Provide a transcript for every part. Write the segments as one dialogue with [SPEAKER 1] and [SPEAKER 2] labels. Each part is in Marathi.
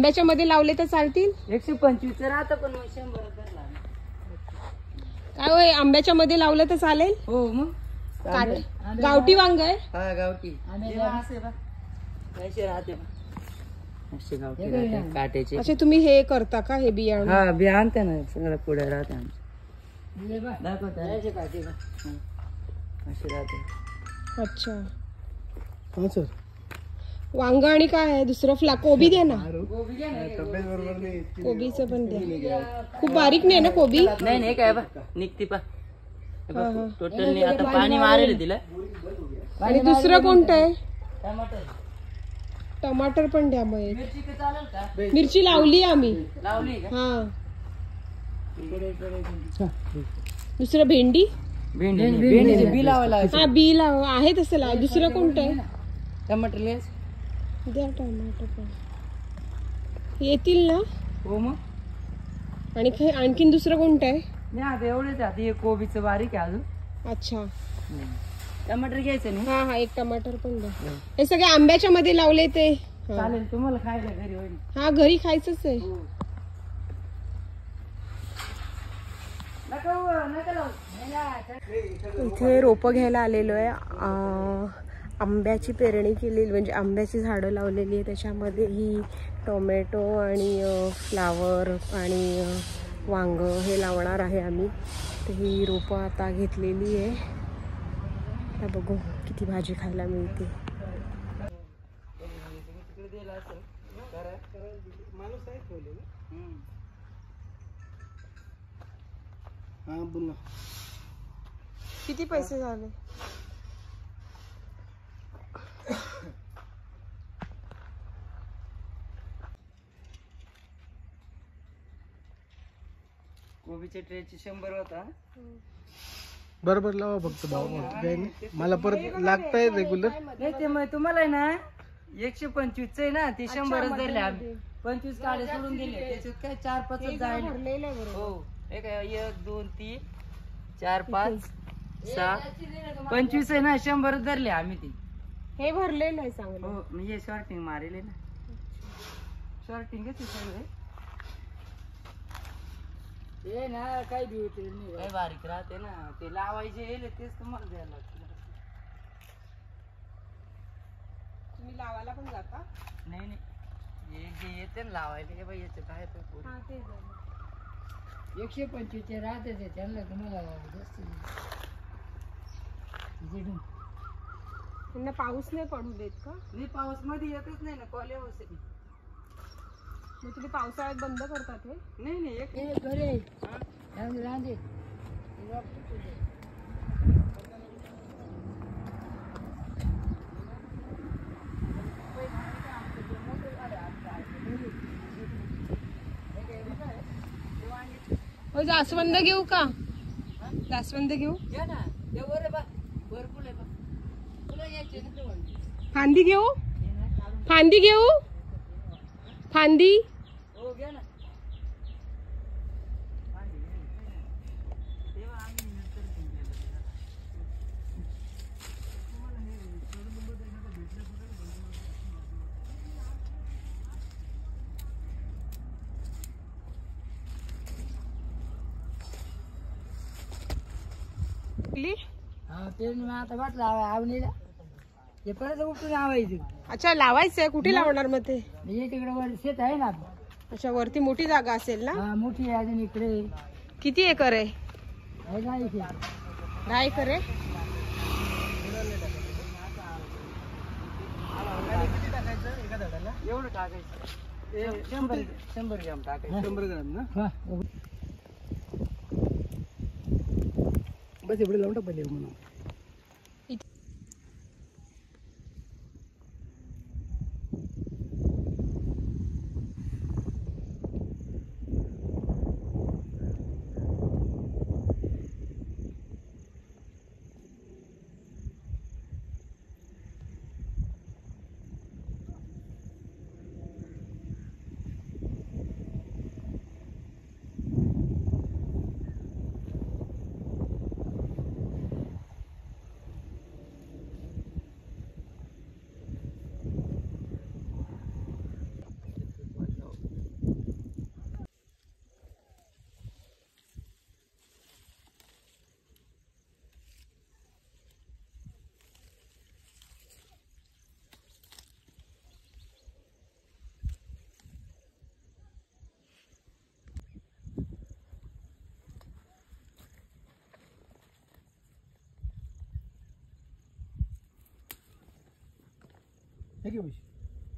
[SPEAKER 1] आंब्याच्या मध्ये लावले तर चालतील?
[SPEAKER 2] 125 राहतं पण मग 100 धरला.
[SPEAKER 1] काय होय, आंब्याच्या मध्ये लावलं तर चालेल?
[SPEAKER 2] हो मग
[SPEAKER 1] गावठी वांग आहे?
[SPEAKER 2] हा गावठी. असे बा कसे राहते बा, असे गावठी राहते काट्याचे.
[SPEAKER 1] अच्छा, तुम्ही हे करता का हे बियाणं?
[SPEAKER 2] हा बिया आणते ना, सगळं पुढे राहते आमचे. दाखवता असे काटे बा, असे राहते.
[SPEAKER 1] अच्छा हा सर. वांग आणि काय आहे दुसरं? कोबी द्या ना. कोबीचं पण द्या. खूप बारीक नाही ना कोबी?
[SPEAKER 2] नाही नाही काय बा निघती पा टोटल नाही. आता पाणी मारेल तिला.
[SPEAKER 1] आणि दुसरं कोणतं आहे?
[SPEAKER 2] टमाटर.
[SPEAKER 1] टमाटर पण द्या मग.
[SPEAKER 2] मिरची तर चालेल का?
[SPEAKER 1] मिरची लावली आम्ही.
[SPEAKER 2] लावली का?
[SPEAKER 1] हा. दुसरं भेंडी?
[SPEAKER 2] भेंडी बी लावायला.
[SPEAKER 1] हा बी लाव आहे तसं लाव. दुसरं कोणतं आहे?
[SPEAKER 2] टमाटर लेस
[SPEAKER 1] द्या. टमाटर पण येतील ना?
[SPEAKER 2] हो मग.
[SPEAKER 1] आणि आणखीन दुसरं कोणतं आहे?
[SPEAKER 2] नाही आता एवढेच. आता हे कोबीचं बारीक आहे अजून.
[SPEAKER 1] अच्छा,
[SPEAKER 2] टमाटर घ्यायचं नाही.
[SPEAKER 1] हा हा, एक टमाटर पण द्या. हे सगळे आंब्याच्या मध्ये लावले ते
[SPEAKER 2] चालेल, तुम्हाला खायला घरी होईल.
[SPEAKER 1] हा, घरी खायचंच आहे. इथे रोपं घ्यायला आलेलो आहे. आंब्याची पेरणी केलेली, म्हणजे आंब्याची झाडं लावलेली आहे. त्याच्यामध्ये ही टोमॅटो आणि फ्लावर आणि वांग हे लावणार आहे आम्ही. तर ही रोपं आता घेतलेली आहे. आता बघू किती भाजी खायला मिळते. किती पैसे झाले?
[SPEAKER 2] कोबीच्या ट्रेची 100 होता.
[SPEAKER 3] बरोबर लावा फक्त भाव. काही नाही, मला परत लागताय रेग्युलर.
[SPEAKER 2] नाही ते मग तुम्हाला आहे ना 125 आहे ना, ते 100च धरले आम्ही. 25 काढे सोडून दिले. त्याच्यात काय 4-5 जाईल. हो, एक 1 2 3 4 5 6 25 आहे ना, 100च धरले आम्ही. ते
[SPEAKER 1] हे भरलेलं आहे चांगलं.
[SPEAKER 2] हो, म्हणजे शॉर्टिंग मारेले ना. शॉर्टिंगच आहे सगळे. हे ना काही बिवते नाही, काही बारीक राहते ना, ते लावायचे येले तेच तुम्हाला द्यायला लागतं.
[SPEAKER 1] तुम्ही लावायला पण जाता?
[SPEAKER 2] नाही नाही, हे जे येते ना लावायला, हे बाई याच्यात आहे तर पोरी. 125 राहते ते, त्यांना तुम्हाला जास्त
[SPEAKER 1] त्यांना पाऊस नाही पडू देत का?
[SPEAKER 2] नाही, पाऊस मध्ये येतच नाही ना, कॉले होते.
[SPEAKER 1] मग तुम्ही पावसाळ्यात बंद करतात हे?
[SPEAKER 2] नाही नाही, एक घरे रांदे.
[SPEAKER 1] जास्वंद घेऊ का? जास्वंद घेऊ?
[SPEAKER 2] घ्या ना, भरपूर आहे बा. तुला यायचे ना
[SPEAKER 1] फांदी घेऊ? फांदी घेऊ? फांदी?
[SPEAKER 2] हो घ्या ना. हा ते आता वाट लावा आवणीला. हे परत उठून लावायचं.
[SPEAKER 1] अच्छा, लावायचंय. कुठे लावणार मग ते?
[SPEAKER 2] हे तिकडे वर शेत आहे ना.
[SPEAKER 1] अच्छा, वरती मोठी जागा असेल ना?
[SPEAKER 2] हा मोठी आहे अजून इकडे.
[SPEAKER 1] किती एकर आहे?
[SPEAKER 2] 10
[SPEAKER 1] एकर आहे.
[SPEAKER 2] एवढं टाकायचं. 100 ग्रॅम टाकायचं.
[SPEAKER 3] 100 ग्राम ना?
[SPEAKER 2] हा
[SPEAKER 3] बस एवढे लावून टाक पहिले म्हणून. है क्या वैसे?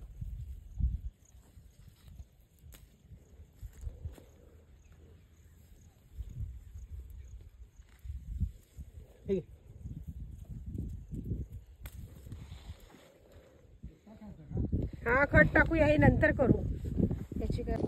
[SPEAKER 3] ठीक है.
[SPEAKER 1] हा खत टाकूया, हे नंतर करू. याची काय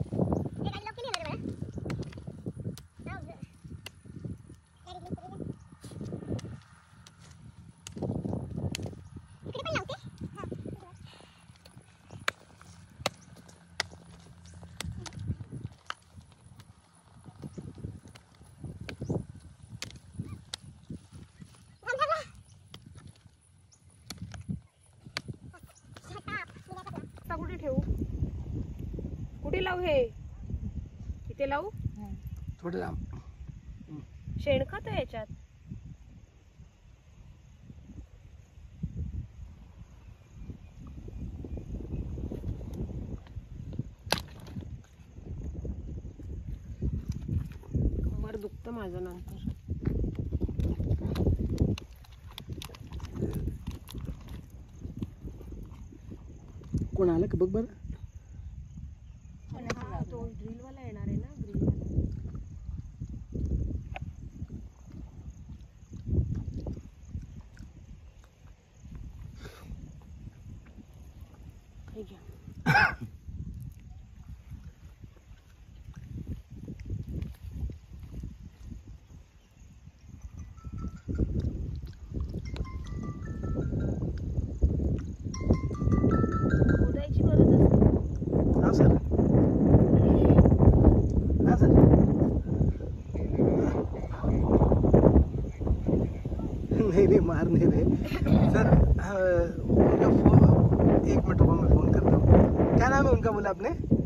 [SPEAKER 1] कुठे ठेवू, कुठे लावू, हे इथे लावू.
[SPEAKER 3] थोडं लांब.
[SPEAKER 1] शेणखत आहे याच्यात. कमर दुखतं माझं नंतर.
[SPEAKER 3] कोण आलं का बघ बरं.
[SPEAKER 1] हा तो ड्रिल वाला येणार आहे ना, ड्रिल वाला. हे घ्या. खोदायची गरज असते.
[SPEAKER 3] हाँ सर, हाँ सर. नहीं नहीं मार नहीं रहे सर. उनका फोन, एक मिनट को मैं फोन करता हूँ. क्या नाम है उनका बोला आपने?